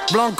Blanco.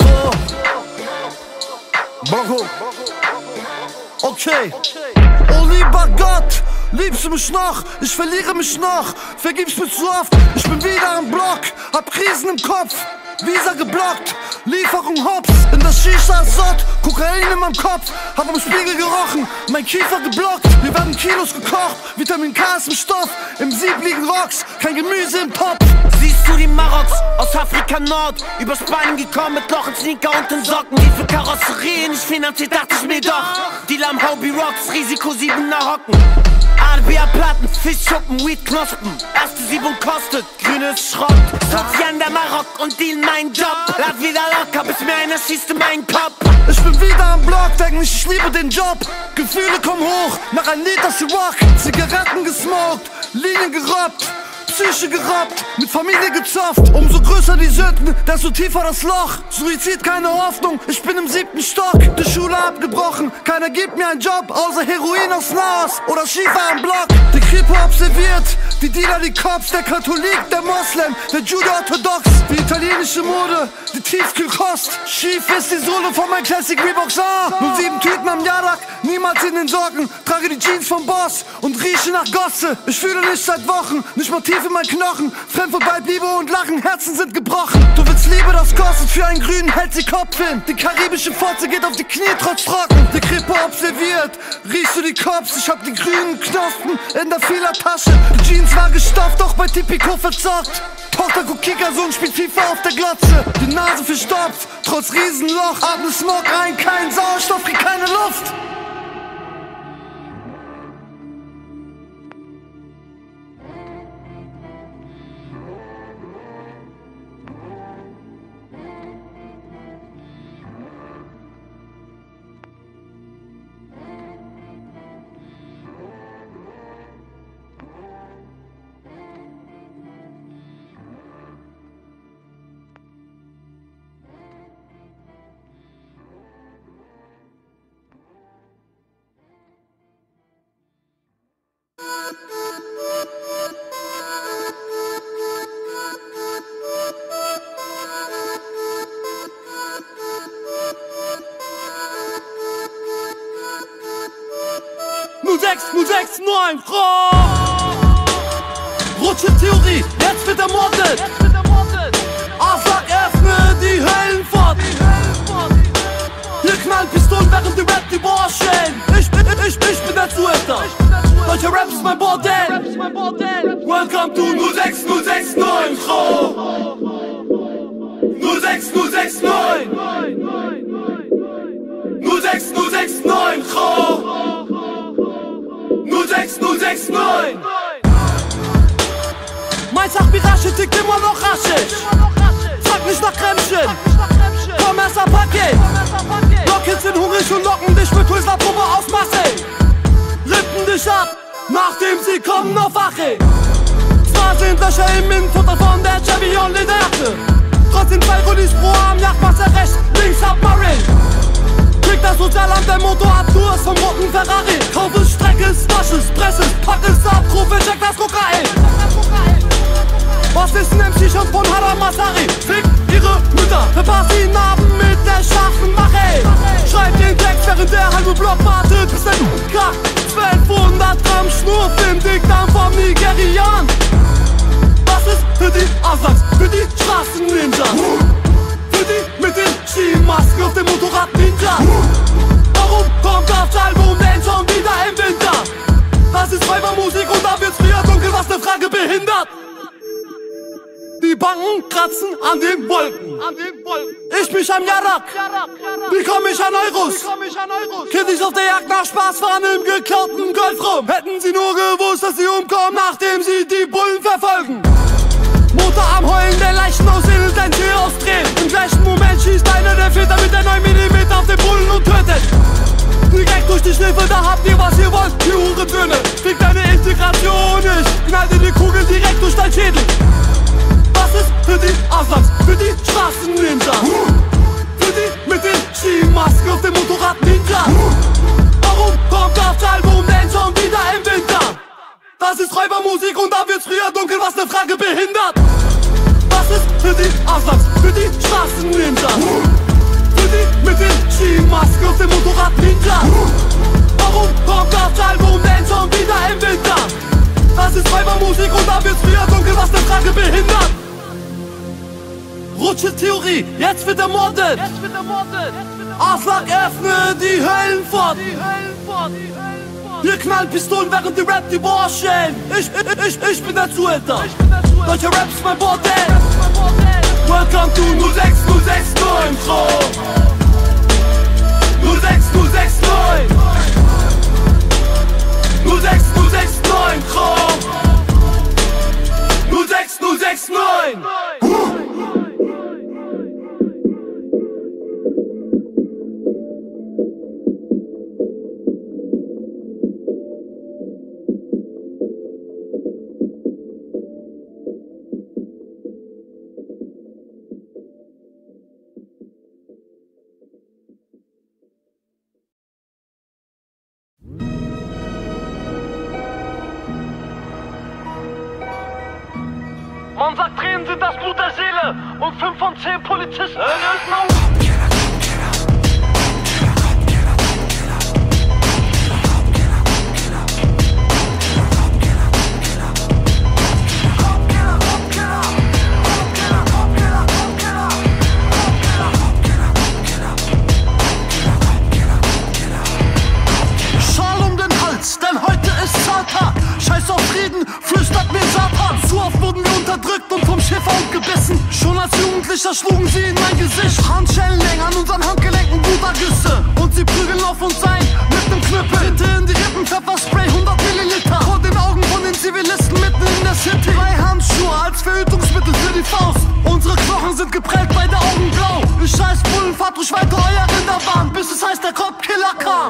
Okay. Oh lieber Gott, liebst du mich noch? Ich verliere mich noch, vergibst mir zu oft. Ich bin wieder am Block, hab Krisen im Kopf, Visa geblockt, Lieferung hops. In der Shisha Sott, Kokain in meinem Kopf, hab am Spiegel gerochen, mein Kiefer geblockt. Wir werden Kilos gekocht, Vitamin K ist im Stoff, im Sieb liegen Rocks, kein Gemüse im Topf. Siehst du die Maroks aus Afrika Nord, übers Bein gekommen mit Loch in Sneaker und den Socken. Wie für Karosserien nicht finanziert, dachte ich mir doch. Deal am Hobby Rocks, Risiko 7er Hocken. ADBA-Platten, Fischschuppen, Weed-Knospen. Erste Siebung kostet, grünes Schrott. Sozian der Marok und deal mein Job. Lad wieder locker, bis mir einer schießt in meinen Kopf. Ich bin wieder am Block, denk nicht, ich liebe den Job. Gefühle kommen hoch, nach ein Liter Ciroc. Zigaretten gesmoked, Linien gerobbt, Psyche gerobbt, mit Familie gezofft. Umso größer die Sünden, desto tiefer das Loch. Suizid, keine Hoffnung, ich bin im 7. Stock. Die Schule abgebrochen, keiner gibt mir einen Job, außer Heroin aus Laos oder Schiefer am Block. Die Kripo observiert, die Dealer, die Cops, der Katholik, der Moslem, der Judo-Orthodox. Die italienische Mode, die Tiefkühlkost. Schief ist die Sohle von meinem Classic Reebok. Nur 7 Tüten am Jarak, niemals in den Socken. Trage die Jeans vom Boss und rieche nach Gosse. Ich fühle nicht seit Wochen, nicht mal tief in meinen Knochen. Fremd vorbei, Liebe und Lachen, Herzen sind gebrochen. Du willst Liebe, das kostet, für einen Grünen hält sie Kopf hin. Die karibische Fotze geht auf die Knie, trotz trocken. Die Kripo observiert, riechst du die Cops? Ich hab die grünen Knospen in der Fehlertasche. Die Jeans war gestopft, doch bei Tipico verzockt. Tochter guckt Kickersohn, spielt FIFA auf der Glotze. Die Nase verstopft, trotz Riesenloch. Atme Smog rein, kein Sauerstoff, krieg keine Luft. Sechs, 9, Rutsche-Theorie, jetzt wird ermordet. Aslak, öffne die Höllenpforten. Hier knallen Pistolen, während die Rap die Bohr stellen. Ich bin der Zuhälter. Deutscher Rap ist mein Bordell. Welcome to 06069, 06069, 06069, 06069. Mein Sachmirage tickt immer noch raschig. Frag nicht nach Kremchen. Komm erst ein Paket. Lockkids sind hungrig und locken dich mit Twizzler-Puppe aus Marseille. Rippen dich ab, nachdem sie kommen auf Wache. Zwar sind Löcher im Innenfutter von der Chevy Lederte. Trotzdem 2 Rollis pro Arm, Yachtmasse rechts, links Submarine. Krieg das Sozialamt, der Motorradtour ist vom roten Ferrari. Kauf es, streck es, wasch es, press es, pack es ab, rufe, check das Kokain. Was ist ein MC-Shot von Haram Masari? Fick ihre Mütter, verpasst die Narben mit der scharfen Mache. Schreib den Text, während der halbe Block wartet, bis der kackt. 1200 Gramm Schnurf im Dickdarm vom Nigerian. Was ist für die Aslaks, für die Straßen-Ninjas? Für die mit den Skimasken auf dem Motorrad Ninja. Warum kommt aufs Album denn schon wieder im Winter? Das ist Weibermusik und da wird's früher dunkel, was ne Frage behindert. Die Banken kratzen an den Wolken. Ich mich am Jarak. Wie komm ich an Euros? Kiddies auf der Jagd nach Spaß fahren im geklauten Golf rum. Hätten sie nur gewusst, dass sie umkommen, nachdem sie die Bullen verfolgen. Motor am Heulen, der Leichen aussehnt, ein Tür ausdrehen. Im gleichen Moment schießt einer der Väter mit der 9 mm auf den Bullen und tötet. Direkt durch die Schläfe, da habt ihr was ihr wollt, die Hurensöhne. Fick deine Integration nicht, knall dir die Kugel direkt durch dein Schädel. Was ist für die Aslaks, für die Straßen-Ninjas? Für die mit den Skimasken auf dem Motorrad Ninja. Warum kommt aufs Album denn schon wieder im Winter? Das ist Räubermusik und da wird's früher dunkel, was ne Frage behindert. Was ist für die Aslaks, für die Straßen-Ninjas? Rothschild-Theorie, jetzt wird ermordet. Aslak, öffne die Höllenpforten. Wir knallen Pistolen, während die Rap die Bohr stellen. Ich bin der Zuhälter. Deutscher Rap ist mein Bordell. Welcome to 06069 Kro. 06069 06069 Kro. 06069. Man sagt, Tränen sind das Blut der Seele und 5 von 10 Polizisten Schal um den Hals, denn heute ist Zahltag. Scheiß auf Frieden, flüstert mir Satan. Zu oft wurden wir unterdrückt und vom Schäferhund gebissen. Schon als Jugendlicher schlugen sie in mein Gesicht. Handschellen hängen an unseren Handgelenken, Buttergüsse. Und sie prügeln auf uns ein mit nem Knüppel. Bitte in die Rippen, Pfefferspray, 100 Milliliter. Vor den Augen von den Zivilisten mitten in der City. 3 Handschuhe als Verhütungsmittel für die Faust. Unsere Knochen sind geprellt, beide Augen blau. Ihr scheiß Bullen, fahrt ruhig weiter euer Rinderbahn, bis es heißt, der Kopfkiller kam.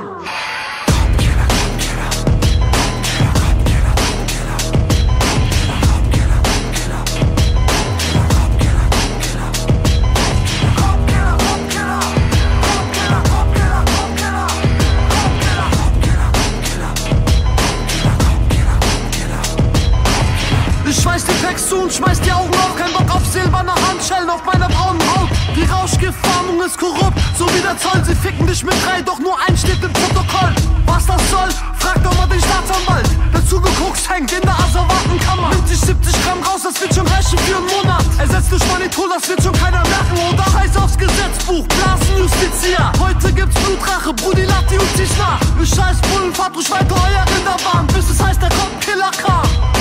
Ich schmeiß die Text zu und schmeiß die Augen auf. Kein Bock auf silberne Handschellen auf meiner braunen Haut. Die Rauschgiftfahndung ist korrupt, so wie der Zoll. Sie ficken dich mit 3, doch nur ein steht im Protokoll. Was das soll, frag doch mal den Staatsanwalt. Der zugeguckt hängt in der Asservatenkammer. Nimmt sich 70 Gramm raus, das wird schon reichen für einen Monat. Ersetzt durch Manitol, das wird schon keiner merken, oder? Scheiß aufs Gesetzbuch, Blasenjustitia. Heute gibt's Blutrache, Brudi Latti und zieh's nach. Ihr scheiß Bullen, fahrt ruhig weiter euer Rinderbahn, bis es heißt, der Kopfkiller kam.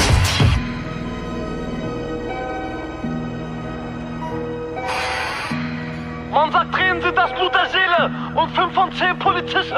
Man sagt, Tränen sind das Blut der Seele und 5 von 10 Polizisten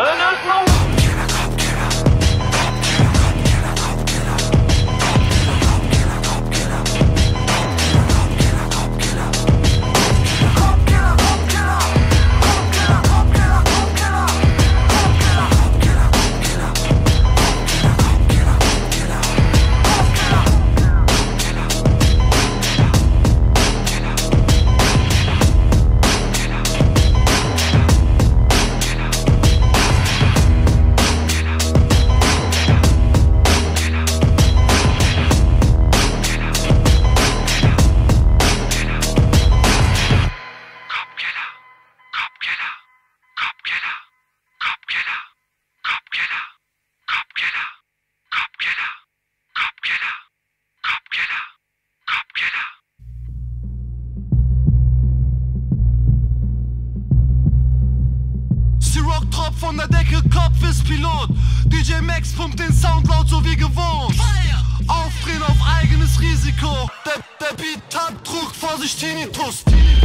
Tropf von der Decke, Kopf ist Pilot. DJ Max pumpt den Sound laut, so wie gewohnt. Aufdrehen auf eigenes Risiko. Der Beat hat Druck, Vorsicht, Tinnitus.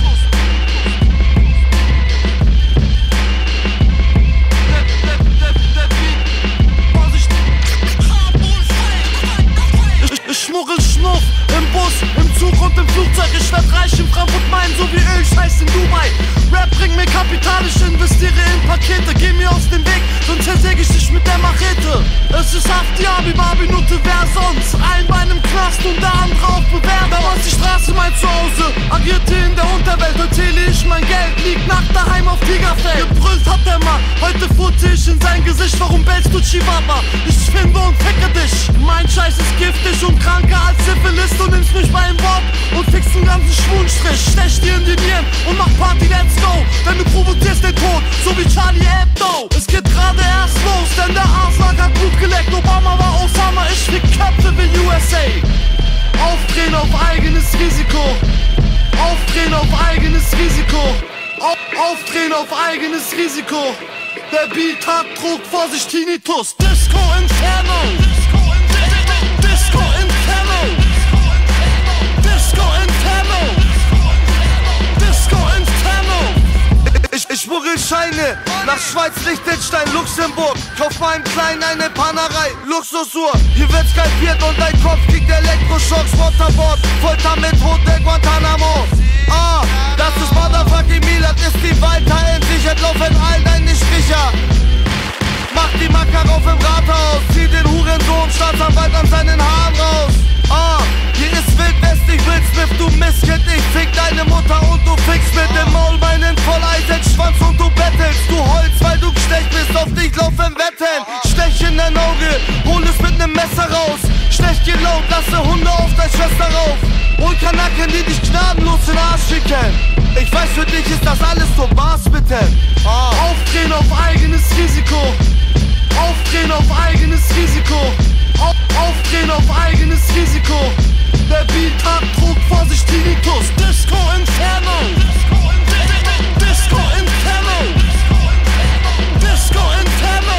Ich schmuggel Schnuff im Bus, im Zug und im Flugzeug. Ich werd reich in Frankfurt, Main, so wie Ölscheiß in Dubai. Rap bringt mir Kapital, ich investiere in Pakete. Geh mir aus dem Weg, sonst zersäg ich dich mit der Machete. Es ist Haft, ja, wie Barbie-Nutte, wer sonst? Ein Bein im Knast und der andere auf Bewerb. Damals die Straße mein Zuhause, agierte in der Unterwelt. Heute zähle ich mein Geld, liegt nackt daheim auf Tigerfell. Gebrüllt hat der Mann, heute furze ich in sein Gesicht. Warum bellst du Chihuahua? Ich finde und ficke dich. Mein Scheiß ist giftig und kranker als Syphilis. Du nimmst mich beim Bob und fixst einen ganzen Schwundstrich. Stech dir in die Nieren und mach Party, let's go. Denn du provozierst den Tod, so wie Charlie Hebdo. Es geht gerade erst los, denn der Aslak hat Blut geleckt. Obama war Osama, ich fick Köpfe wie USA. Aufdrehen auf eigenes Risiko. Aufdrehen Aufdrehen auf eigenes Risiko. Aufdrehen auf eigenes Risiko. Der Beat hat Druck, Vorsicht, Tinnitus. Disco Inferno. Disco Inferno. Disco Inferno. Disco Inferno. Ich schmuggel Scheine nach Schweiz, Liechtenstein, Luxemburg. Kauf meinem Kleinen eine Pannerei, Luxusuhr. Hier wird skalpiert und dein Kopf kriegt Elektroschocks. Waterboard, Folter mit Hotel Guantanamo. Das ist Motherfucking Milat, ist die Weiterhin sichert, laufen allen deine Stricher. Mach die Macker auf im Rathaus, zieh den Hurensohn, Staatsanwalt an seinen Haaren raus. Hier ist Wildwest, ich will Smith, du Misskind, ich fick deine Mutter und du fickst mit dem Maul meinen Volleisenschwanz und du bettelst. Du heulst, weil du gestecht bist, auf dich laufen Wetten. Stech in dein Auge, hol es mit nem Messer raus. Schlecht gelaunt, lasse Hunde auf deine Schwester rauf. Hol Kanaken, die dich gnadenlos in den Arsch schicken. Ich weiß, für dich ist das alles so Maß, bitte. Aufdrehen auf eigenes Risiko. Aufdrehen auf eigenes Risiko. Aufdrehen auf eigenes Risiko. Der Beat hat Druck, Vorsicht, Tinnitus. Disco Inferno. Disco Inferno. Disco Inferno.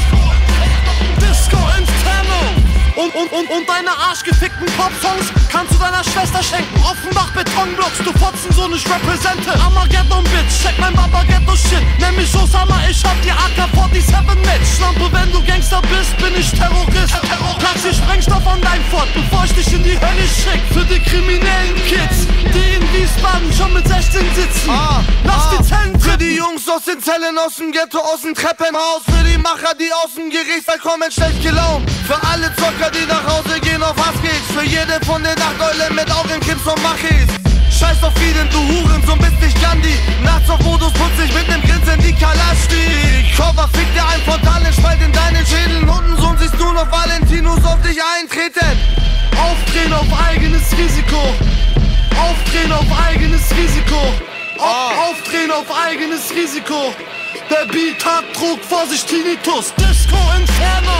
Disco Inferno. Und deine arschgefickten Pop-Songs kannst du deiner Schwester schenken. Offenbach Betonblocks, du Fotzen, so nicht represente. Armageddon, Bitch, check mein Babaghetto-Shit. Nenn mich Osama, ich hab die AK-47 mit. Schlampe, wenn du Gangster bist, bin ich Terrorist. Platz hier Sprengstoff an dein Fort, bevor ich dich in die Hölle schick. Für die kriminellen Kids, die in Wiesbaden schon mit 16 sitzen. Lass die Zellen für die Jungs aus den Zellen, aus dem Ghetto, aus dem Treppenhaus. Für die Macher, die aus dem Gerichtssaal kommen, schlecht gelaunt. Für alle Zocker, die nach Hause gehen auf Hassgigs. Für jede von den Nachteulen mit Augenkrebs und Machis. Scheiß auf jeden, du Hurensohn, bist nicht Gandhi. Nachts auf Modus putz ich mit nem Grinsen die Kalaschi. Cover fick dir ein Portal, spalt in deinen Schädel. Hundensohn, siehst du noch Valentinus auf dich eintreten. Aufdrehen auf eigenes Risiko. Aufdrehen auf eigenes Risiko. Aufdrehen auf eigenes Risiko. Der Beat hat Druck, Vorsicht, Tinnitus. Disco Inferno.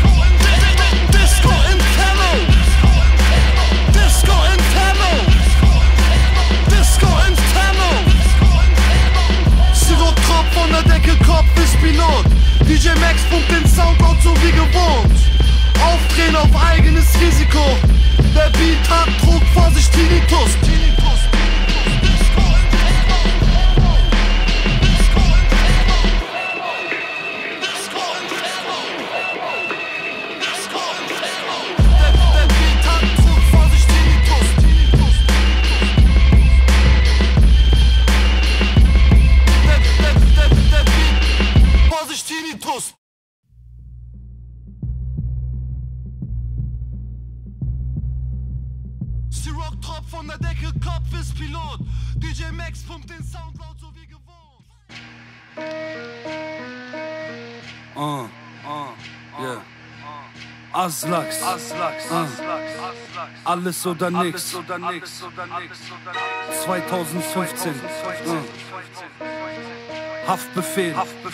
Disco Inferno. Disco Inferno. Disco Inferno. Sirup-Trop von der Decke, Kopf ist Pilot. DJ Max pumpt den Soundcloud so wie gewohnt. Aufdrehen auf eigenes Risiko. Der Beat hat Druck, Vorsicht, Tinnitus. Sirup-Trop von der Decke, Kopf ist Pilot. DJ Max pumpt den Sound laut so wie gewohnt. Yeah. Aslaks, alles oder nix. 2015. Haftbefehl.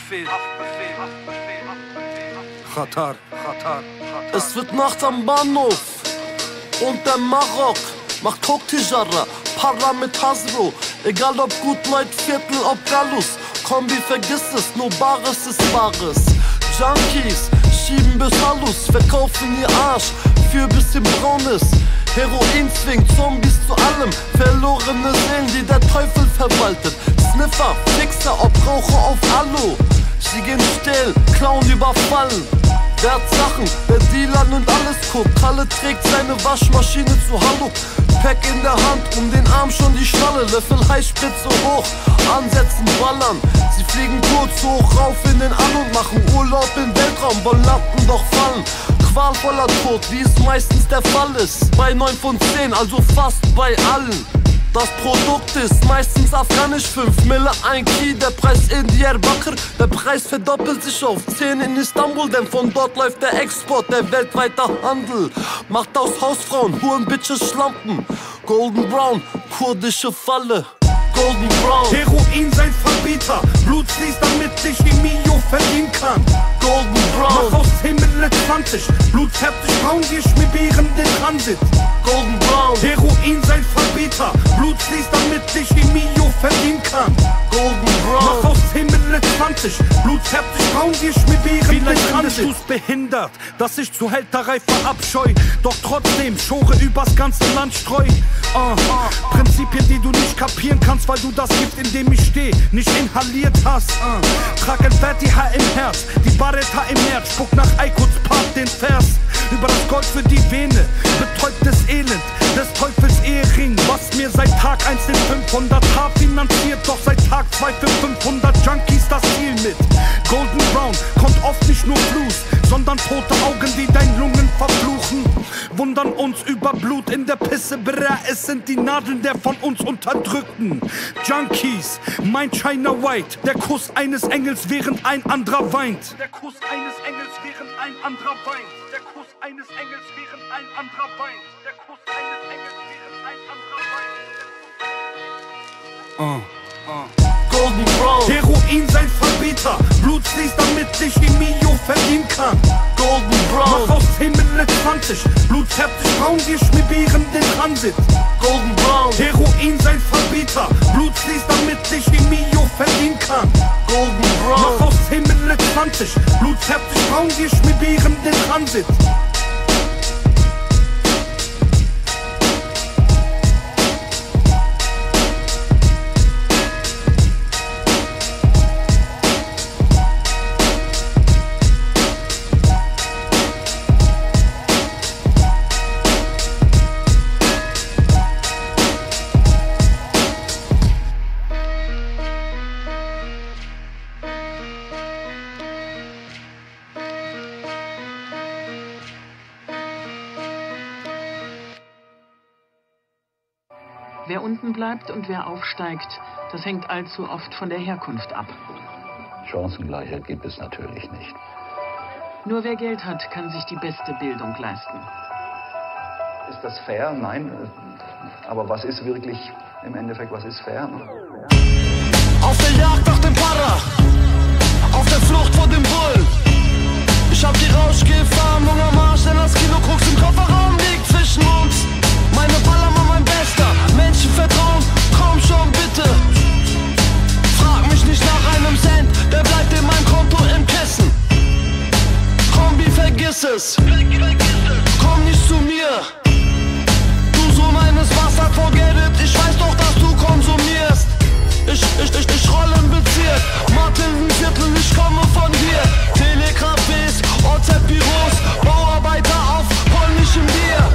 Qatar. Es wird Nacht am Bahnhof und der Marok macht Coke-Tijara, Para mit Hasbro. Egal ob Gutleut, Viertel, ob Gallus. Kombi, vergiss es, nur Bares ist Bares. Junkies schieben bis Hallus, verkaufen ihr Arsch für bisschen Braunes. Heroin zwingt Zombies zu allem, verlorene Seelen, die der Teufel verwaltet. Sniffer, Fixer, ob Raucher auf Alu. Sie gehen still, klauen, überfallen. Wertsachen, der Dealer nimmt alles Cook. Kalle trägt seine Waschmaschine zu Hallo. Pack in der Hand, um den Arm schon die Schnalle. Löffel Heißspritze hoch, ansetzen, ballern. Sie fliegen kurz hoch rauf in den All und machen Urlaub im Weltraum, wollen Lampen doch fallen. Qualvoller Tod, wie es meistens der Fall ist. Bei 9 von 10, also fast bei allen. Das Produkt ist meistens afghanisch, 5 Mille, 1 Ki, der Preis in Diyarbakir. Der Preis verdoppelt sich auf 10 in Istanbul, denn von dort läuft der Export, der weltweite Handel. Macht aus Hausfrauen, Huren, Bitches, Schlampen. Golden Brown, kurdische Falle. Golden Brown. Heroin sein Verbieter, Blut fließt, damit ich die Mio verdienen kann. Golden Brown. Mach aus 10 Mille 20, Blut färbt sich braun, wir schmibieren den Transit. Golden Brown, Heroin sein Verbieter, Blut fließt, damit ich die Mio verdienen kann. Golden Brown, Mach aus Himmel 20, Blut färbt sich braun, wir schmibieren den Transit. Vielleicht du's behindert, dass ich zu Hälterei verabscheu, doch trotzdem Schore übers ganze Land streu. Prinzipien, die du nicht kapieren kannst, weil du das Gift, in dem ich steh, nicht inhaliert hast. Trag ein Fatiha im Herz, die Baretta im März, spuck nach Aikuts Part den Vers. Über das Gold für die Vene, betäubtes Elend des Teufels Ehering, was mir seit Tag 1 den 500 finanziert, doch seit Tag 2 für 500 Junkies das Ziel mit. Golden Brown kommt oft nicht nur Blues, sondern tote Augen, die dein Lungen verfluchen. Wundern uns über Blut in der Pisse, bra, es sind die Nadeln der von uns Unterdrückten. Junkies, mein China White, der Kuss eines Engels, während ein anderer weint. Der Kuss eines Engels, während ein anderer weint. Der Kuss eines Engels, während ein anderer weint. Der Kuss eines Engels, während ein anderer weint. Golden Brown, Heroin sein Verbieter, Blut fließt, damit ich die Mio verdienen kann. Golden Brown, Mach aus Himmel 20, Blut färbt sich braun, wir schmibieren den Transit. Golden Brown, Heroin sein Verbieter, Blut fließt, damit ich die Mio verdienen kann. Golden Mach Brown, aus Himmel 20, Blut färbt sich braun, wir schmibieren den Transit. Wer unten bleibt und wer aufsteigt, das hängt allzu oft von der Herkunft ab. Chancengleichheit gibt es natürlich nicht. Nur wer Geld hat, kann sich die beste Bildung leisten. Ist das fair? Nein. Aber was ist wirklich im Endeffekt, was ist fair? Auf der Jagd nach dem Para, auf der Flucht vor dem Bull. Ich hab die Rauschgefahrung am Arsch, denn das Kilo Koks im Kofferraum liegt zwischen uns. Meine Ballermann, mein Bester, Menschenvertrauen, komm schon bitte. Frag mich nicht nach einem Cent, der bleibt in meinem Konto im Kissen. Kombi, vergiss es, komm nicht zu mir. Du Sohn eines Bastard, forget it, ich weiß doch, dass du konsumierst. Ich roll im Bezirk, Martinenviertel, ich komme von hier. Telegrafis, OZ-Büros, Bauarbeiter auf polnischem Bier.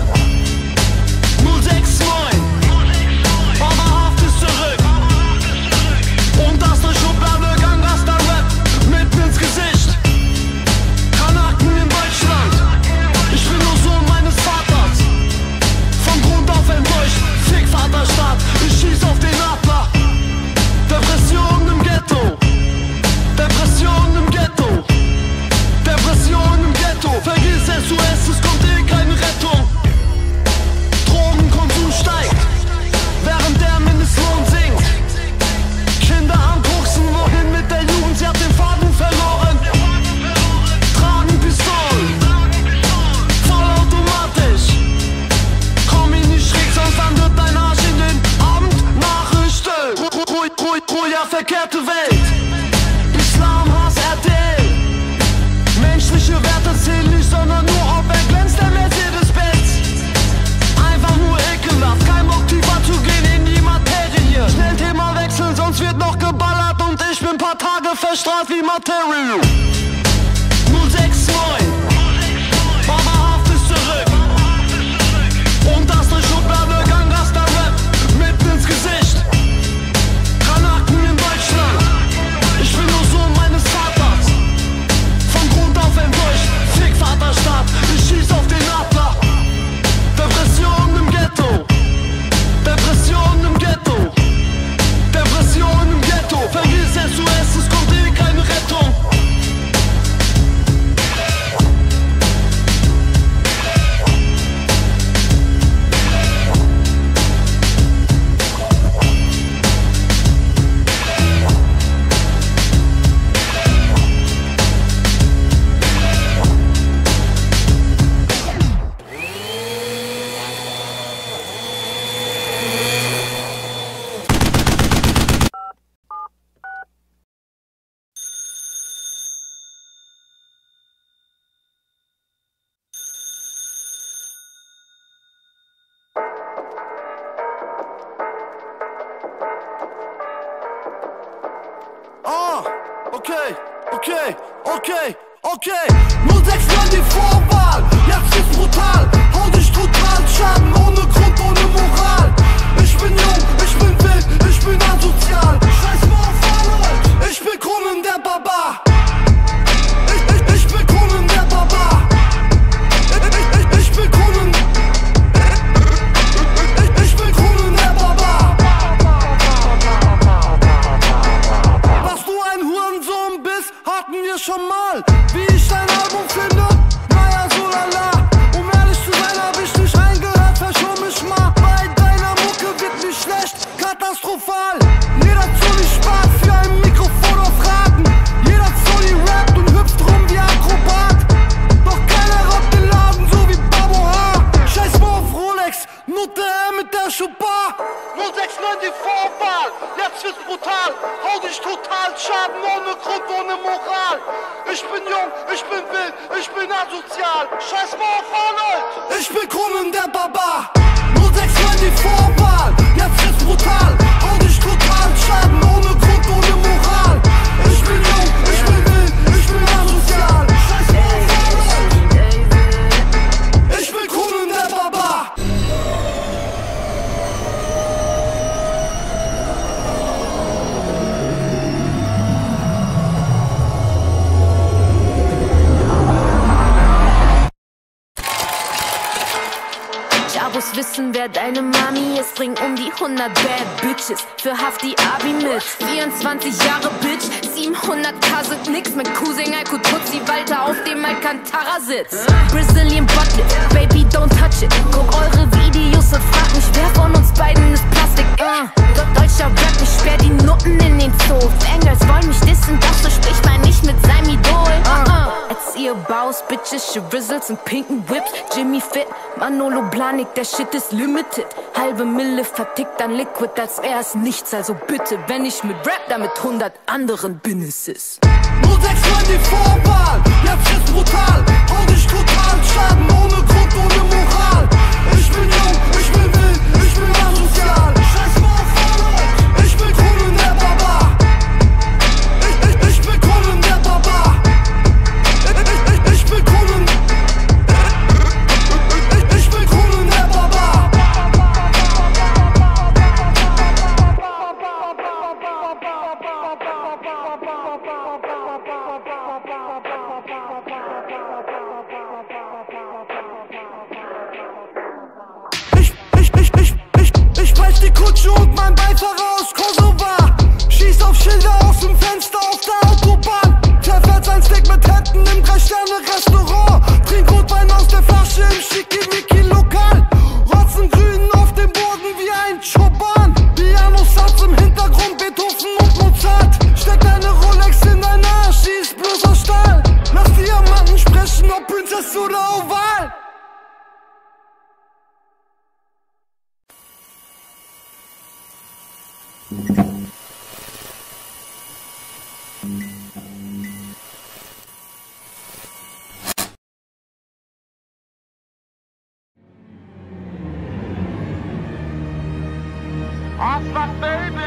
069, Bauerhaft ist zurück. Und das durch Schublade Gangster-Rap mitten ins Gesicht. Kanaken in Deutschland, ich bin nur Sohn meines Vaters. Von Grund auf enttäuscht, Fick Vaterstaat, ich schieß auf den Adler. Depression im Ghetto, Depression im Ghetto, Depression im Ghetto. Vergiss SOS, es kommt eh keine Rettung. Drogenkonsum steigt, während der Mindestlohn sinkt. Kinder am Drucksen, wohin mit der Jugend, sie hat den Faden verloren. Tragen Pistolen, vollautomatisch. Komm ihn nicht schräg, sonst landet dein Arsch in den Abendnachrichten. Ja, verkehrte Welt, Islam, Hass, RTL. Menschliche Werte zählen nicht, sondern nur, ob er glänzt, der Mercedes-Benz. Einfach nur ekelhaft, kein Bock tiefer zu gehen in die Materie. Schnell Thema wechseln, sonst wird noch geballert und ich bin paar Tage verstrahlt wie Material. 069, Bauerhaft ist zurück. Und das durch Schublade Gangster-Rap mitten ins Gesicht. Kanaken in Deutschland, ich bin nur Sohn meines Vaters. Von Grund auf enttäuscht, Fick Vaterstaat, ich schieß auf den Adler. Depression im Ghetto, Depression im Ghetto, Depression im Ghetto. Vergiss SOS, es kommt eh keine Rettung. 06 die Vorwahl, jetzt ist brutal. Hau dich total, Schaden ohne Grund, ohne Moral. Ich bin jung, ich bin wild, ich bin asozial. Scheiß mal auf alle, ich bin Conan der Barbar. Ich bin Conan der Barbar. Ich bin Conan. Ich bin Conan der Barbar. Dass du ein Hurensohn bist, hatten wir schon mal. Wie ich dein Album finde, naja, so lala. Um ehrlich zu sein, hab ich nicht reingehört, verschon mich mal. Bei deiner Mucke wird mir schlecht, katastrophal. Jeder Zolli spart für ein Mikrofon auf Raten. Jeder Zolli rappt und hüpft rum wie Akrobat. Doch keiner raubt den Laden so wie Babo H. Scheiß mal auf Rolex, Nutte mit der Schubar. 069 die Vorwahl, jetzt wird's brutal. Hau dich total, Schaden ohne Grund, ohne Moral. Ich bin jung, ich bin wild, ich bin asozial. Scheiß mal auf alle, ich bin Conan der Barbar. 069 die Vorwahl, jetzt wird's brutal. Hau dich total, Schaden ohne Grund, ohne Moral. Ich bin jung, ich bin wild, ich bin asozial. Scheiß mal auf alle, ich bin Conan der Barbar. Jabos wissen, wer deine Mami ist. Bring um die 100 Bad Bitches für Hafti Abi mit. 24 Jahre Bitch, 700k sind nix. Mit Cousin Alko Tutsi Walter auf dem Alcantara sitzt. Brazilian Buttlet, Baby don't touch it. Guck eure Videos und frag mich, wer von uns beiden ist Plastik. Deutscher Rap, ich sperr die Nutten in den Zoo. Fangirls wollen mich dissen, doch so spricht man nicht mit seinem Idol. Erzieherbaus, Bitches, Shrizzles und pinken Whips. Jimmy Fit, Manolo Blahnik, der Shit ist limited. Halbe Mille vertickt an Liquid, als wär es nichts. Also bitte, wenn ich mit Rap, dann mit 100 anderen bin es ist. 069 die Vorwahl, jetzt ist brutal. Hau dich total, Schaden ohne Grund, ohne Moral. Ich bin jung, ich bin wild, ich bin asozial. Scheiß mal auf alle, ich bin Conan der Barbar. Ich bin Conan der Barbar. Ich bin Conan. Ich bin Conan der Barbar. Ich brech die Kutsche und mein Beifahrer aus Kosovo. Schieß auf Schilder aus dem Fenster auf der Autobahn. Zerfährt sein Steak mit Händen im 3-Sterne-Restaurant. Trink Rotwein aus der Flasche im Schickimicki-Lokal. Rotzen grün auf dem Boden wie ein Choban. Piano-Satz im Hintergrund, Beethoven und Mozart. Steck deine Rolex in deinen Arsch, die ist bloß aus Stahl. Lass Diamanten sprechen, ob Princess oder Oval. Ausland, Baby!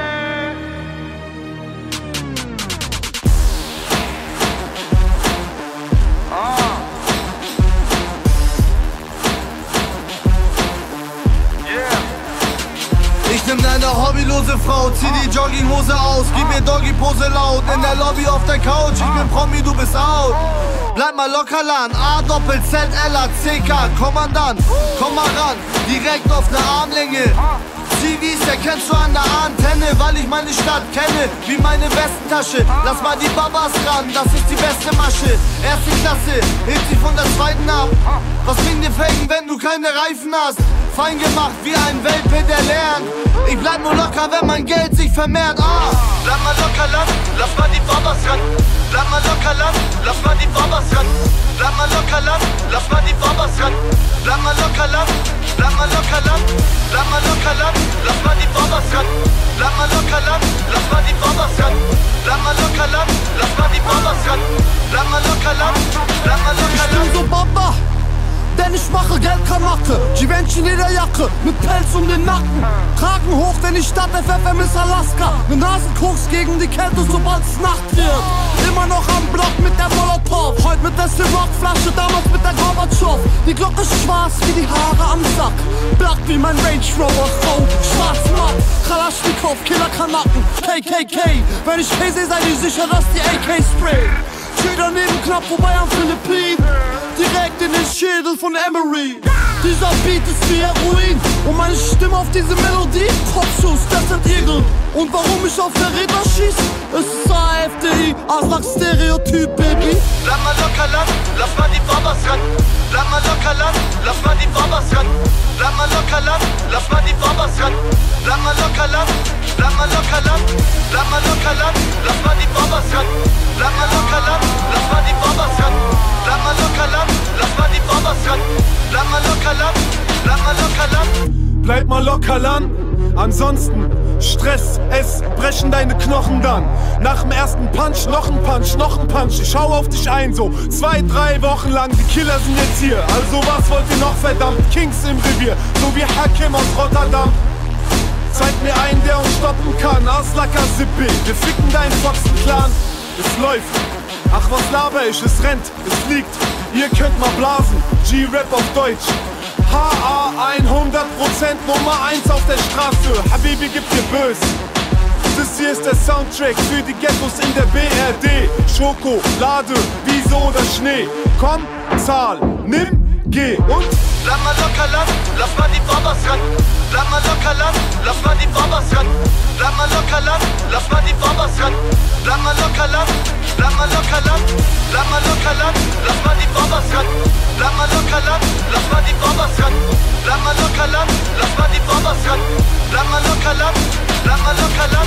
Ich nimm deine hobbylose Frau, zieh die Jogginghose aus, gib mir Doggy-Pose laut, in der Lobby auf der Couch, ich bin Promi, du bist out. Bleib mal locker lan, A-Doppel-Z-L-A-C-K, Kommandant, komm mal ran, direkt auf ne Armlänge. CVs erkennst du an der Antenne, weil ich meine Stadt kenne, wie meine Westentasche. Lass mal die Babas ran, das ist die beste Masche. Erste Klasse, hebt sich von der zweiten ab. Was bringt dir Felgen, wenn du keine Reifen hast? Fein gemacht wie ein Welpe, der lernt. Ich bleib nur locker, wenn mein Geld sich vermehrt. Bleib mal locker lan, lass mal die Babas ran. Bleib mal locker lan, lass mal die Babas ran. Bleib mal locker lan, lass mal die Babas ran. Bleib mal locker lan, bleib mal locker lan. Bleib mal locker lan, lass mal die Babas ran. Bleib mal locker lan, lass mal die Babas ran. Bleib mal locker lan, lass mal die Babas ran. Bleib mal locker lan, bleib mal locker lan. Ich bin so Baba, denn ich mache Geldkamacke. Givenchy Lederjacke mit Pelz um den Nacken. Kragen hoch, denn die Stadt FFM ist Alaska. Ne Nasenkoks gegen die Kälte, sobald es Nacht wird. erste Rockflasche damals mit der Gorbatschow. Die Glocke schwarz wie die Haare am Sack. Black wie mein Range Rover, Frau. Schwarz matt, Kalaschnikow, Killerkanacken, KKK. Wenn ich K seh, seid ihr sicher, dass die AK spray. Steht daneben knapp vorbei am Philippinen. Direkt in den Schädel von Emery. Dieser Beat ist wie Heroin. Und meine Stimme auf diese Melodie, Kopfschuss, das sind Igel. Und warum ich auf der Räder schieß? Es ist AfDI, Aslak Stereotyp, Baby. Lass mal locker lang, lass mal die Babas ran. Lass mal locker lang, lass mal die Babas ran. Lass mal locker lang, lass mal die Babas ran. Lass mal locker lang, lass mal locker lang. Lass mal locker lang, lass mal die Babas ran. Lass mal locker lang, lass mal die Babas ran. Lass mal locker lang, lass mal die Babas ran. Lass mal locker lang, lass mal locker lang. Bleib mal locker lang, ansonsten Stress, es brechen deine Knochen dann. Nach dem ersten Punch, noch ein Punch, noch ein Punch. Ich schau auf dich ein, so 2, 3 Wochen lang. Die Killer sind jetzt hier, also was wollt ihr noch, verdammt? Kings im Revier, so wie Hakim aus Rotterdam. Zeig mir einen, der uns stoppen kann. Aslaka Sippe, wir ficken deinen Foxen-Clan. Es läuft, ach was laber ich, es rennt, es fliegt. Ihr könnt mal blasen, G-Rap auf Deutsch. HA 100% Nummer 1 auf der Straße. Habibi gibt dir bös. Das hier ist der Soundtrack für die Ghettos in der BRD. Schokolade, Wiese oder Schnee. Komm, zahl, nimm, geh und lass mal locker lang, lass mal die Babas ran. Lass mal locker lang, lass mal die Babas ran. Lass mal locker lang, lass mal die Babas ran. Lass mal locker lang, lass mal locker lang. Lass mal locker lang, lass mal die Babas ran. Lass mal locker lang, lass mal die Babas ran. Lass mal locker lang, lass mal die Babas ran. Lass mal locker lang, lass mal locker lang.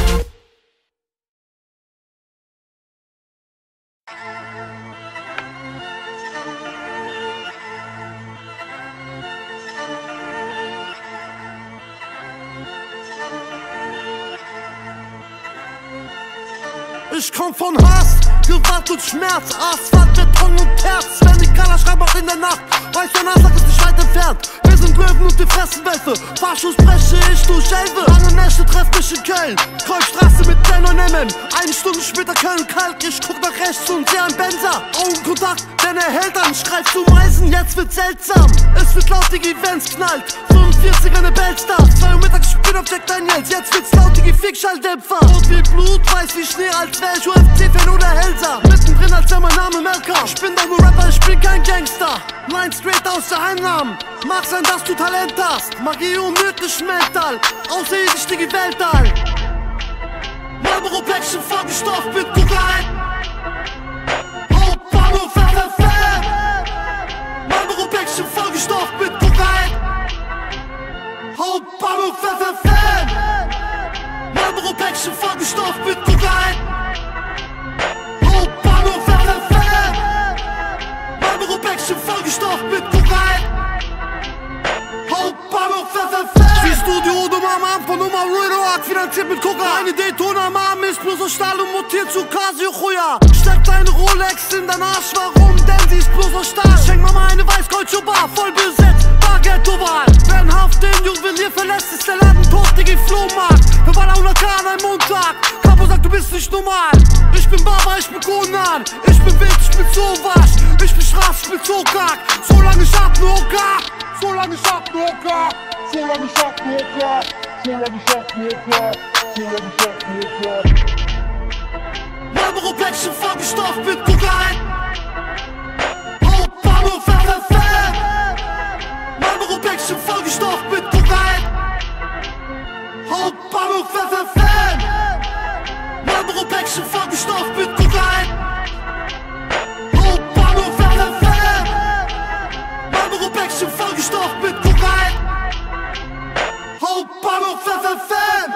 Ich komm von Hass, Gewalt und Schmerz, Asphalt, Beton und Herz. Wenn die Kala schreibt auch in der Nacht, weiß der Nasak ist nicht weit entfernt. Wir sind Löwen und wir fressen Wölfe, Fahrschuss breche ich durch Elbe. Lange Nächte treff mich in Köln, Kreuzstraße mit Ben und Emmen. 1 Stunde später Köln-Kalk, ich guck nach rechts und seh einen Benzer. Augenkontakt, denn er hält an, schreit zum Eisen, jetzt wird seltsam. Es wird laut, die Events knallt, 45er ne Bellstar. 2 Uhr mittags, ich bin auf Jack Daniels, jetzt wird's laut, die Fickschalldämpfer. Rot wie Blut, weiß wie Schnee, als wär ich UFC-Fan oder Helser. Mittendrin als wär mein Name Melka. Ich bin doch nur Rapper, ich bin kein Gangster. Line straight aus der Einnahmen. Mag sein, dass du Talent hast. Magie unmöglich mental. Außerirdisch die Weltall. Marlboro Päckchen vollgestopft mit Kokain. Hauptbahnhof FFM. Marlboro Päckchen vollgestopft mit Kokain. Hauptbahnhof FFM. Marlboro Päckchen vollgestopft mit Kokain. Hauptbahnhof FFM. Marlboro Päckchen vollgestopft mit Kokain. Hauptbahnhof FFM. Wie Studio Nummer am Anfang Nummer Ruidoak, finanziert mit Kokain. Eine Daytona am Arm ist bloß aus Stahl und mutiert zu Casio Chuya. Steck deine Rolex in dein Arsch, warum? Denn sie ist bloß aus Stahl. Schenk Mama eine Weißgold-Schubar, voll besetzt, Bargeld oval. Wenn Haft den Juwelier verlässt, ist der Laden tot, Digi Flohmarkt. Wir waren 100k an einem Montag. Capo sagt, du bist nicht normal. Ich bin Baba, ich bin Conan. Ich bin wild, ich bin Sowasch. Ich bin Straß, ich bin Zokak. Solange ich hab nur Oka. Solange ich hab nur Oka. Solange ich hab nur Oka. Solange ich hab nur Oka. Solange ich hab nur Oka. Marlboro Päckchen vollgestopft mit Kokain. Hauptbahnhof FFM. Marlboro Päckchen vollgestopft mit Kokain. Hauptbahnhof FFM. Marlboro Päckchen vollgestopft mit Kokain. Hauptbahnhof FFM. Marlboro Päckchen vollgestopft mit Kokain. Hauptbahnhof FFM.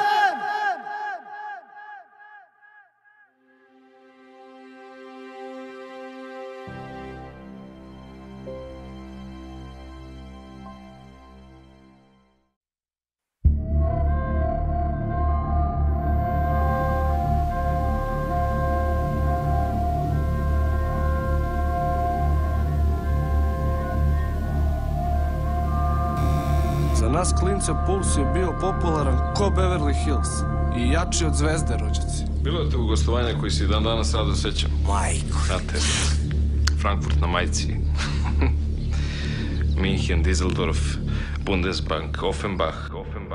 Za nas klince Puls je bio popularan ko Beverly Hills i jači od Zvezde, rođaci. Bilo je tu gostovanja koji se i dan danas rado sećam. Majko. Na tebe. Frankfurt na Majci, München, Düsseldorf, Bundesbank, Offenbach.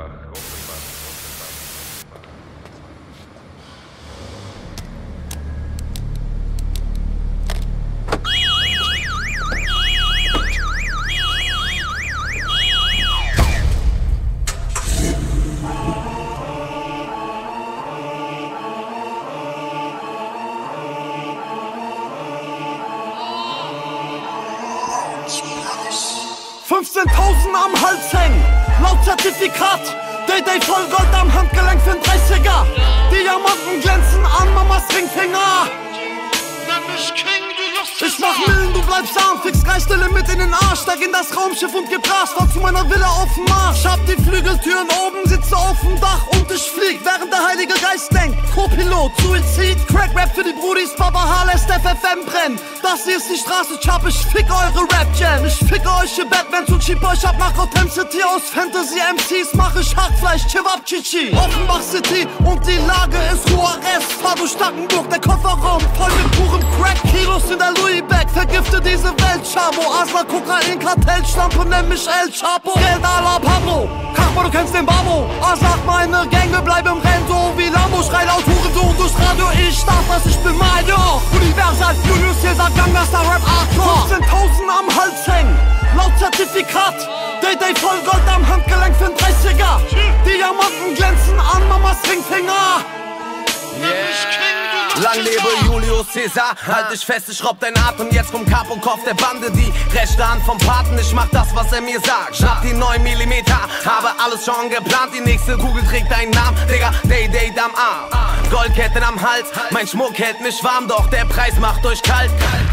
15.000 am Hals hängen, laut Zertifikat. Day voll Gold am Handgelenk für'n 30er. Diamanten glänzen an Mamas Ringfinger. Ich mach Millen, du bleibst arm, fix Reichstelle mit in den Arsch. Steig in das Raumschiff und gib Gas, fahr zu meiner Villa auf dem Marsch. Ich hab die Flügeltüren oben, sitze auf dem Dach und ich flieg, während der Heilige Geist denkt. Co-Pilot, Suizid, Crack-Rap für die Brudis, Baba H lässt FFM brennen. Das hier ist die Straße, Chap, ich fick eure Rap-Jam. Ich ficke euch, ihr Batmans und schieb euch ab nach Gotham City. Aus Fantasy-MCs mach ich Hackfleisch, Chewab-Chichi. Offenbach City und die Lage ist Juarez. Fahr durch Stackenburg, der Kofferraum voll mit purem Crack. Kilos in der Louis Bag, vergifte diese Welt, Chavo. Asla, Kokain, Kartell, Stampe, nenn mich El Chapo. Geld a la Pablo, Kachma, du kennst den Babo. Asla, meine Gänge bleiben im Rennen, so wie Lambo. Schrei laut Hurensohn durchs Radio, ich darf was, ich bin Major. Universal, Julius Caesar, Gangmaster, Rap, Hardcore. 15.000 am Hals hängen, laut Zertifikat. Day voll Gold am Handgelenk für'n 30er. Diamanten glänzen an Mamas Ringfinger. Lang lebe Julius Caesar, halt dich fest, ich raub deinen Atem. Jetzt kommt Capo, Kopf der Bande, die rechte Hand vom Paten. Ich mach das, was er mir sagt, schnapp die 9 mm. Habe alles schon geplant, die nächste Kugel trägt deinen Namen. Digga, Day am Arm, Goldketten am Hals. Mein Schmuck hält mich warm, doch der Preis macht euch kalt.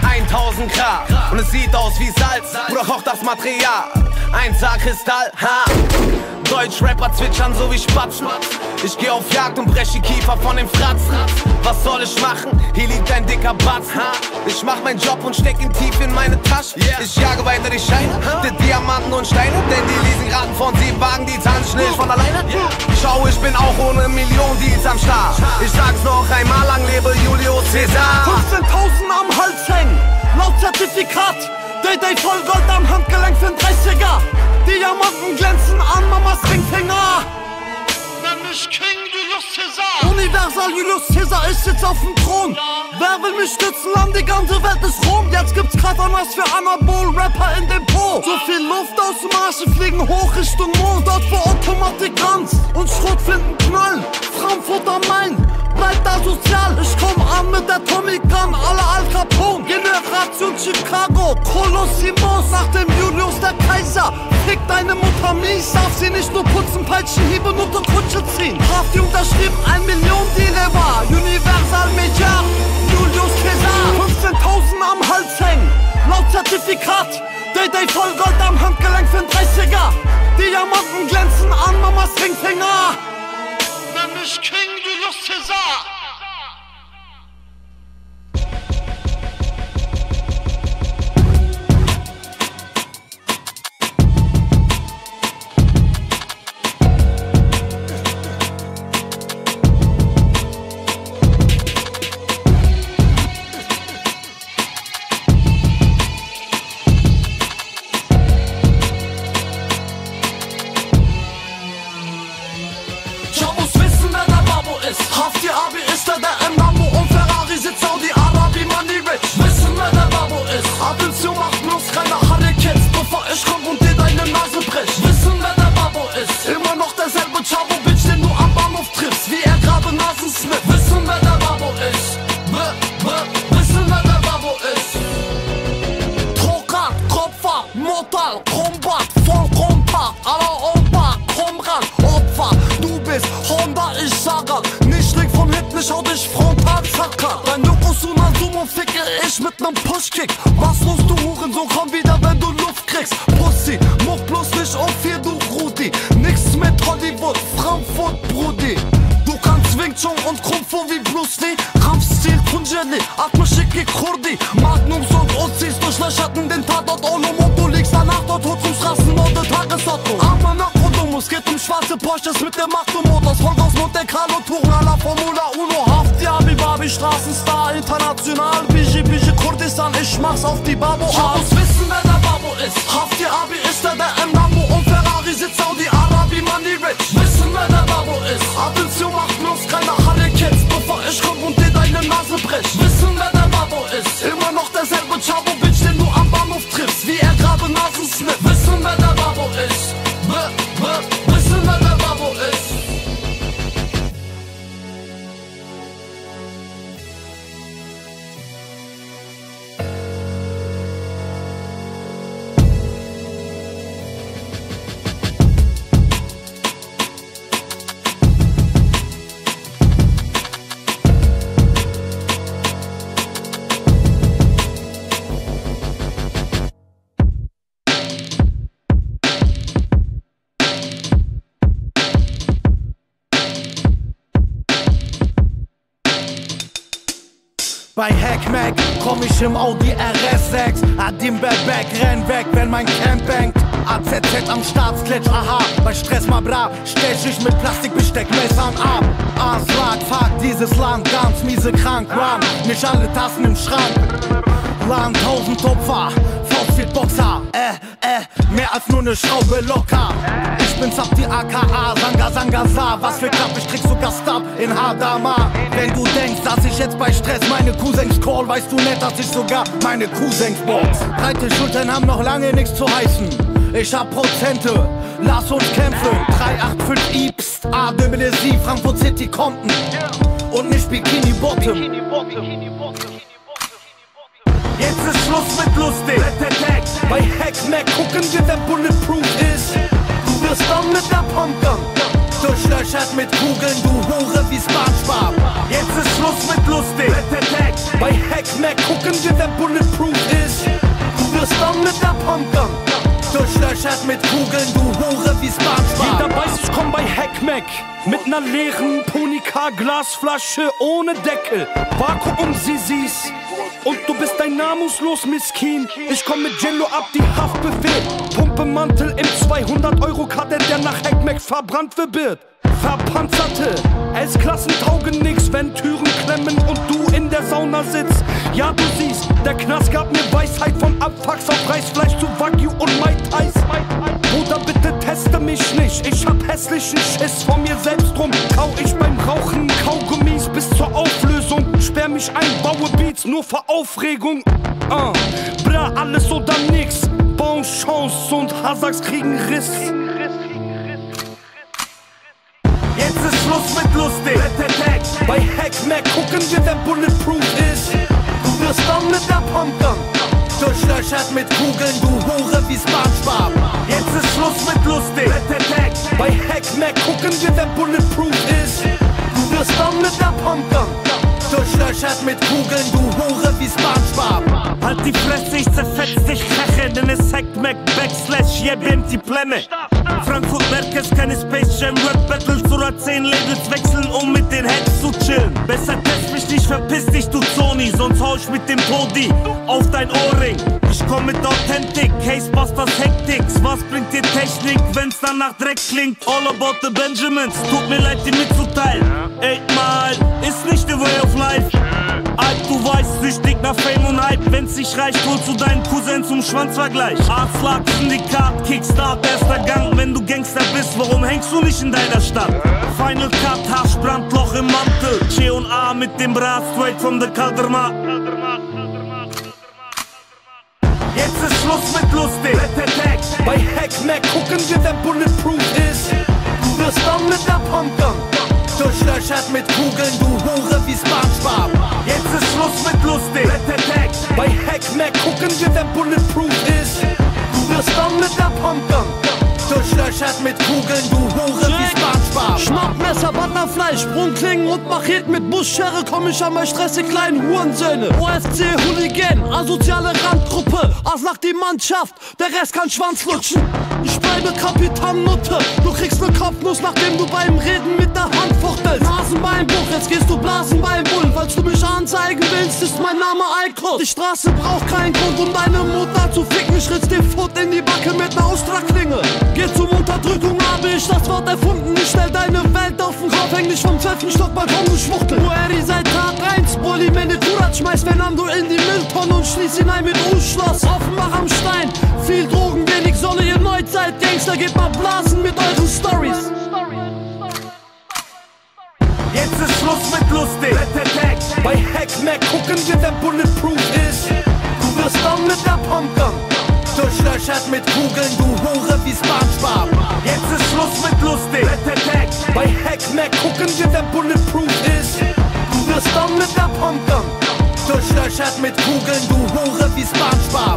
1000 Grad und es sieht aus wie Salz. Bruder, kocht das Material, 1A Kristall, ha. Deutsch-Rapper zwitschern so wie Spatzen. Ich geh auf Jagd und brech die Kiefer von dem Fratzen. Was soll ich machen? Hier liegt ein dicker Batzen. Ich mach meinen Job und steck ihn tief in meine Tasche. Ich jage weiter die Scheine, die Diamanten und Steine. Denn die Leasingraten von 7 Wagen, die zahlen sich nicht von alleine. Schau, ich bin auch ohne Millionen-Deals am Start. Ich sag's noch einmal, lang lebe Julius Caesar. 15.000 am Hals hängen, laut Zertifikat. Day voll Gold am Handgelenk für'n 30er. Diamanten glänzen an Mamas Ringfinger. Nenn mich King Julius Caesar. Universal Julius Caesar, ich sitz auf dem Thron. Wer will mich stützen, Land, die ganze Welt ist rum. Jetzt gibt's Katanas für Anabol-Rapper in dem Po. So viel Luft aus dem Arsch, wir fliegen hoch Richtung Mond. Dort wo Automatik ranzt und Schrotflinten knallen. Frankfurt am Main, bleibt da sozial. Ich komm an mit der Tommy Gun, alle Al Capone. Generation Chicago, Colossimos. Nach dem Julius der Kaiser, fick deine Mutter mies. Darf sie nicht nur putzen, Peitschen, Hiebe und eine Kutsche ziehen. Hafti unterschrieb 1 Million Dealer. Universal Media, Julius Caesar. 15.000 am Hals hängen, laut Zertifikat. Day voll Gold am Handgelenk für'n 30er. Diamanten glänzen an Mamas Ringfinger. Nenn mich King Julius Caesar. Schatten den Tatort ohne Motto, liegst danach dort tot zum Straßenmorde, Tagesordnung. Arme nach und Moskitten, schwarze Porsches mit dem Achtung-Motors. Volk aus Monte Carlo, Touren à la Formula Uno. Hafti, Abi, Babi, Straßenstar, international. Biji, Kurdistan, ich mach's auf die Babo. Ich muss wissen, wer der Babo ist. Hafti, Abi, ist der im Lambo und Ferrari sitzt Saudi-Arabi, Money Rich. Wissen, wer der Babo ist. Attention, macht bloß keine Halle Kids, bevor ich komm und dir deine Nase brech. Wissen, wer der Babo ist. Immer noch derselbe Chabo, Bitch, den du am Bahnhof triffst, wie er gerade Nasensniff. Wissen, wer der Babo ist. Wissen, wer der Babo ist. Bei Hackmack komm ich im Audi RS6. Adim Back, renn weg, wenn mein Camp hängt. AZZ am Staatsklitsch, aha. Bei Stress mal bra, stech ich mit Plastikbesteckmessern ab. Aslak, fuck dieses Land, ganz miese krank, Run. Nicht alle Tassen im Schrank. Land 1000 Opfer, Faustfield Boxer. Mehr als nur ne Schraube locker. Ich bin Sabti aka, Sanga Sa. Was für Klapp, ich krieg sogar Stab in Hadama. Wenn du denkst, dass ich jetzt bei Stress meine Cousins call, weißt du nicht, dass ich sogar meine Cousins box. Breite Schultern haben noch lange nichts zu heißen. Ich hab Prozente, lass uns kämpfen. 385 Ibst, A-Double-C, Frankfurt City Compton. Und nicht Bikini Bottom. Jetzt ist Schluss mit lustig. Bei Hackmack gucken wir, wer bulletproof ist. Du wirst dann mit der Pumpgun durchlöchert mit Kugeln, du Hure wie SpongeBob. Jetzt ist Schluss mit lustig. Bei Hackmack gucken wir, wer bulletproof ist. Du wirst dann mit der Pumpgun durchlöchert mit Kugeln, du Hure wie SpongeBob. Jeder weiß, ich komm bei Hackmack mit ner leeren Punika Glasflasche ohne Deckel. Vakuum Sisis. Und du bist ein namenlos Miskin. Ich komm mit Jello ab, die Haftbefehl. Pumpemantel im 200-Euro-Kadett, der nach Hackmack verbrannt wird. Verpanzerte S-Klassen taugen nix, wenn Türen klemmen und du in der Sauna sitzt. Ja, du siehst, der Knast gab mir Weisheit von Abfucks auf Reisfleisch zu Wagyu und Mai Tais. Bruder, bitte teste mich nicht, ich hab hässlichen Schiss vor mir selbst drum. Kau ich beim Rauchen Kaugummis bis zur Auflösung. Sperr mich ein, baue Beats nur vor Aufregung. Bra, alles oder nix. Bon Chance und Hasaks kriegen Riss. Jetzt ist Schluss mit lustig. Bei Hackmack gucken wir, wer bulletproof ist. Du wirst dann mit der Pumpgun durchlöchert mit Kugeln, du Hure wie SpongeBob. Jetzt ist Schluss mit lustig. Bei Hackmack gucken wir, wer bulletproof ist. Du wirst dann mit der Pumpgun durchlöchert mit Kugeln, du Hure wie SpongeBob. Halt die Fresse, ich zerfetz dich, Krache, denn es Hackmack Backslash, jebem die Plemme. Frankfurt Merkes, keine Space Jam, Rap Battles oder 10 Labels wechseln, um mit den Heads zu chillen. Besser test mich nicht, verpiss dich, du Zoni, sonst hau ich mit dem Todi auf dein Ohrring. Ich komm mit Authentic, Casebusters Hektics. Was bringt dir Technik, wenn's dann nach Dreck klingt? All about the Benjamins, tut mir leid, dir mitzuteilen. 8 Mile ist nicht the way of life. Alp, du weißt, süchtig nach Fame und Hype. Wenn's nicht reicht, holst du deinen Cousin zum Schwanzvergleich. Arztlag, Syndikat, Kickstart, erster Gang. Wenn du Gangster bist, warum hängst du nicht in deiner Stadt? Final Cut, Haarbrandloch im Mantel. C&A mit dem Brat, straight from the Calderma. Jetzt ist Schluss mit lustig. Bei Hackmack gucken wir, wer bulletproof ist. Du wirst dann mit der Pumpgun durchlöchert mit Kugeln, du Hure wie SpongeBob. Jetzt ist Schluss mit lustig. Bei Hackmack gucken wir, wer bulletproof ist. Du wirst dann mit der Pumpgun durchlöchert mit Kugeln, du Hure wie SpongeBob. Schnappmesser, Butterfly, Sprungklingen und Macheten mit Buschschere. Komm ich an mein Stress, kleinen Hurensöhne. OFC Hooligan, asoziale Randgruppe. Aslach die Mannschaft, der Rest kann Schwanz lutschen. Ich bleibe Kapitan Nutte, du kriegst ne Kopfnuss, nachdem du beim Reden mit der Hand fuchtelst. Nasenbeinbruch, jetzt gehst du Blasenbeinbull. Falls du mich anzeigen willst, ist mein Name Eikos. Die Straße braucht keinen Grund, um deine Mutter zu ficken. Ich ritz dir Foot in die Backe mit ner Austragklinge. Geh zum Unterdrückung, habe ich das Wort erfunden. Ich stell deine Welt auf den Kopf, häng dich vom 12. Stock Balkon geschwuchtelt. Mueri seit Tag 1, Bulli, wenn der Kurat schmeißt Fernando in die Mülltonne und schließ ihn ein mit U-Schloss. Offenbach am Stein, viel Drogen, wenig Sonne, ihr Neuzeit Gangster, geht mal blasen mit euren Stories. Jetzt ist Schluss mit lustig. Bei Hackmack gucken wir, wer bulletproof ist. Du wirst dann mit der Pumpgun durchlöchert mit Kugeln, du Hure wie SpongeBob. Jetzt ist Schluss mit lustig. Bei Hackmack gucken wir, wer bulletproof ist. Du wirst dann mit der Pumpgun durchlöchert mit Kugeln, du Hure wie SpongeBob.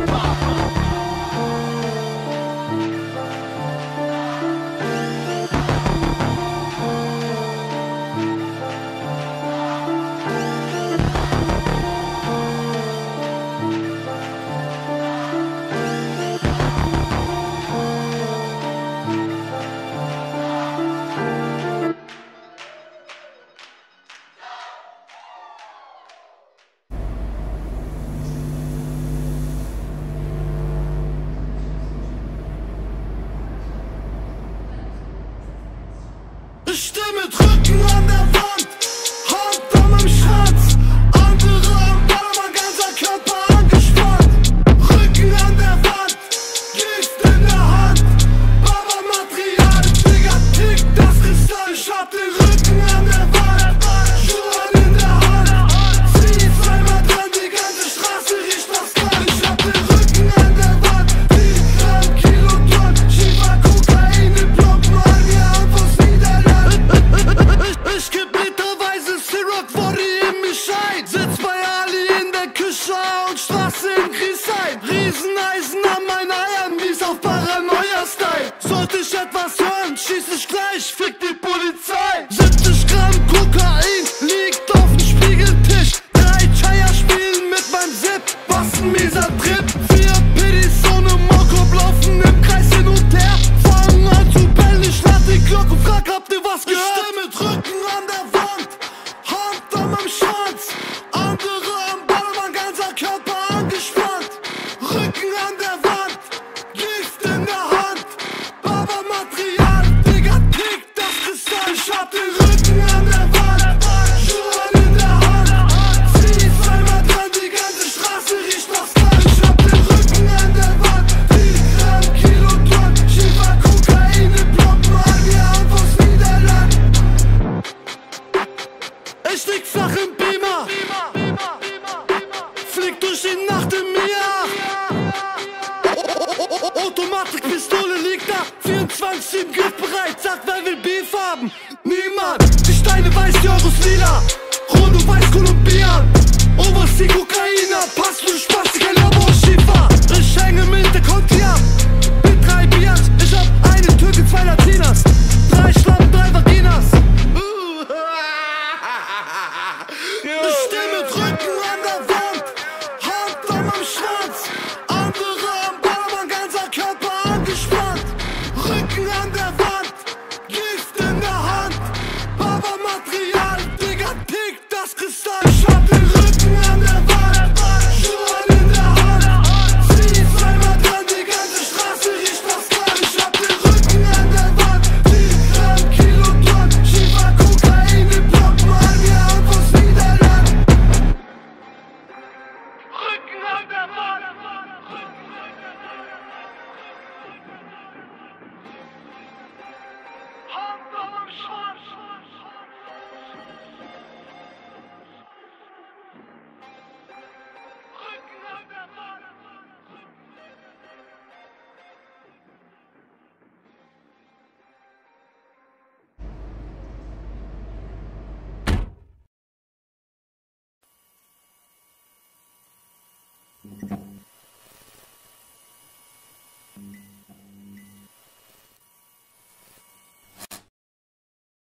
Ich steh mit Rücken an der Wand, Hand an meinem Schranz, andere am Ball, mein ganzer Körper angespannt. Rücken an der Wand, Gift in der Hand, Baba-Material, Digga, tick das Kristall. Ich hab den Rücken an der Wand, Schuhe in der Hand, zieh zweimal dran, die ganze Straße riecht nach Skal. Ich hab den Rücken an der Wand, die Gramm, Kiloton, Shiva, Kokain im Block, mal mir an was Niederland. Ich geb literweise Ciroc Body in mich ein. Sitz bei Ali in der Küche und Straße in Griesheim. Rieseneisen an meinen Eiern, wie's auf Paranoia-Style. Sollte ich etwas hören, schieß ich gleich, fick die Polizei. 70 Gramm Kokain liegt auf dem Spiegeltisch. 3 Chaya spielen mit meinem Zip, was ein mieser Trip. 4 Piddies ohne Mokop laufen im Kreis hin und her. Fangen an zu bellen, ich lad die Glocke und frag, habt ihr was gehört? Ich steh mit Rücken an der Wand, Hand an meinem Schwanz, andere am Ball, mein ganzer Körper angespannt. Rücken an der Wand, Gift in der Hand, Baba-Material, Digga, tick das Kristall. Ich hab den Rücken an der Wand, Schuhe in der Hand, zieh zweimal dran, die ganze Straße riecht nach Skal. Ich hab den Rücken an der Wand, die Gramm, Kiloton, Shiva, Kokain im Block, mal mir an aus Niederland. Ich lieg flach im Beamer, flieg durch die Nacht im Mia. Automatikpistole liegt da, 24/7 griffbereit. Sag, wer will Beef haben? Niemand. Die Steine weiß, die Euros lila, Rondo weiß Kolumbian. Oversea Kokainer, passt du Spaß, kein Labor Schiefer. Ich hänge mit der Conti ab, mit 3 Biers. Ich hab eine Türke, 2 Latinas, 3 Schlappen, 3 Vaginas. Ich steh mit Rücken an der Wand, Hand an meinem Schwanz, andere am Ball, mein ganzer Körper angespannt. Rücken an der Wand, Gift in der Hand, Baba-Material, Digga, tick das Kristall. Ich hab den Rücken an der Wand, Schuhe in der Hand, zieh zweimal dran, die ganze Straße riecht nach Skal. Ich hab den Rücken an der Wand, die Gramm, Kiloton, Shiva, Kokain im Block, mal mir an aus Niederland. Rücken an der Wand, Hand an meinem Schwanz. Rücken an der Wand. Thank you.